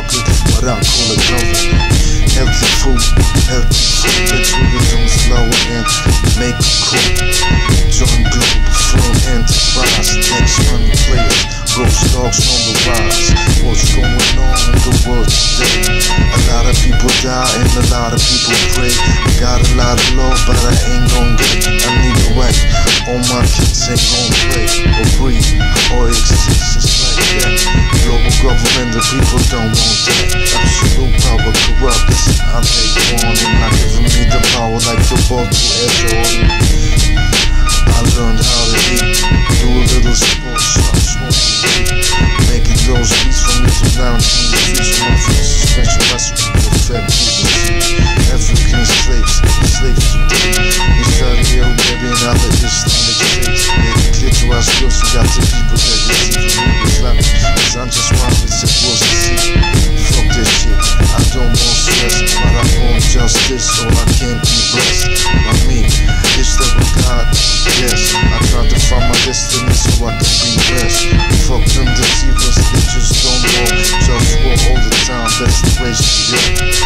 chocolate, but I call it government. Healthy food, let's really don't slow and make it cool. Join Globalfirm enterprise, next money players, GhostDogz on the rise. What's going on in the world today? A lot of people die and a lot of people pray. I got a lot of love, but I ain't gon' get it. I need a wife, all my kids ain't gon' play or breathe or exist, it's like that. Global government, the people don't want that. Absolute power corrupt, I take on it, not giving me the power like the ball to Jordan. I learned how to eat, do a little sports, stop smoking, making those beats for me to lounge in the streets with my friends, special recipe for fat people. African slaves today. We started here, baby, and all the Islamic states. Yeah, the clear to our skills, we got the people that you see from Islamic. Cause I'm just one with supposed to see. Fuck this shit, I don't want stress, but I want justice, so I can't be blessed by me. It's the God, yes. I try to find my destiny so I can be blessed. Fuck them deceivers, they just don't know. JustWar all the time, that's the way she is.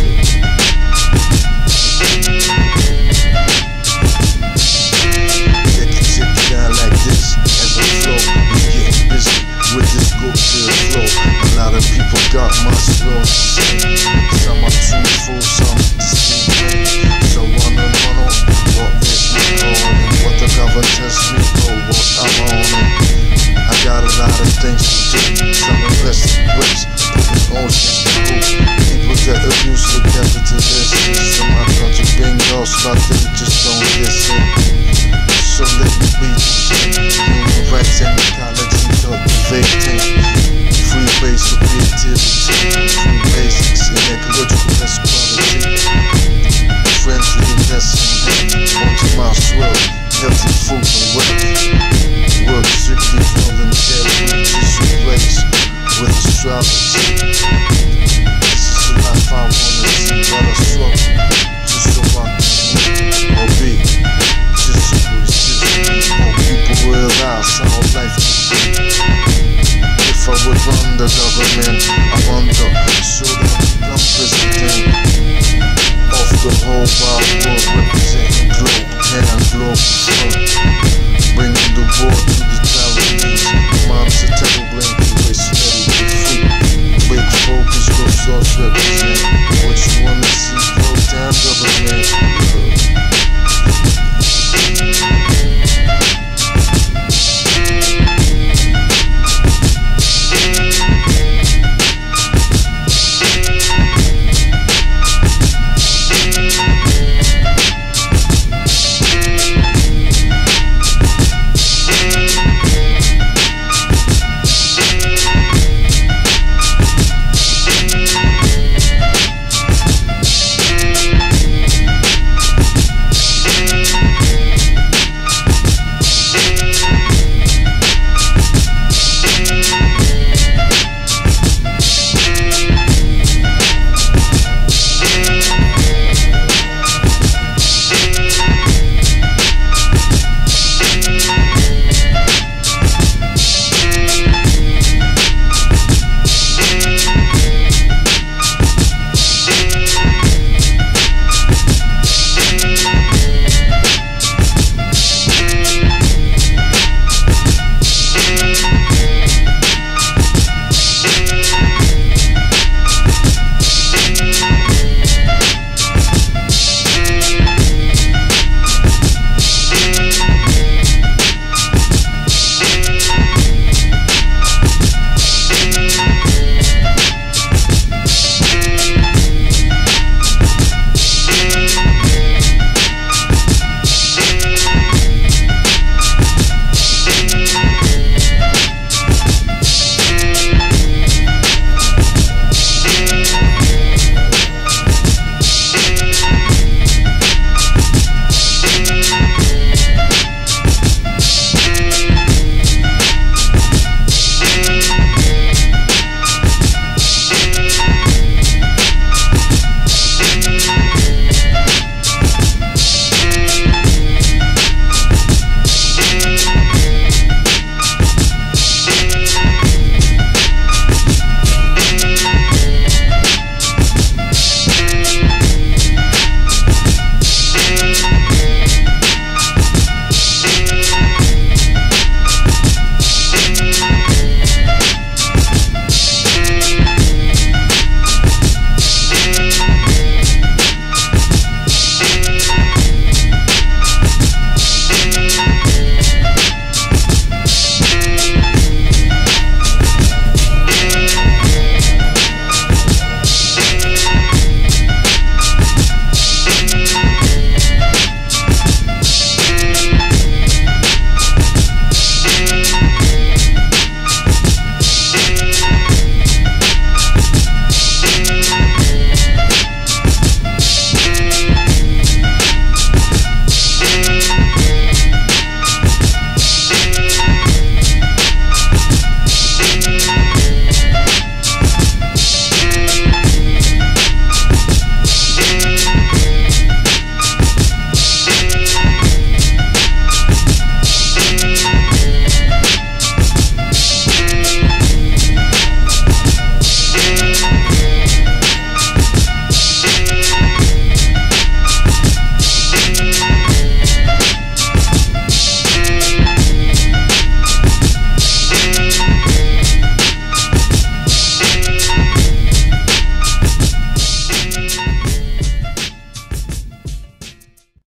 Check it out like this, as I flow, we getting busy with this good flow. A lot of people got my slow to say. Some are too full, some deceive. So one on what is my calling? What the government tells me, oh, what I'm on it. I got a lot of things to do. Some investing ways, putting oceans to cool. People that abuse the capitalist system. I thought you been lost, but they just don't listen. So let me be human rights and ecology, cultivating free base of creativity, free basics in ecological prosperity, friendly investment, onto my swirl, healthy food and wealth. Work strictly voluntary, tissue place with astrology. This is the life I wanna see, but I struggle just so I can or be. Just so more people realize how life could be. If I would run the government, I wonder, should I become president of the whole wide world, representing globe, and Globalfirm, bringing the war to the Taiwanese. Mom's a terrible empty, steady with food. Big focus, GhostDogz represent.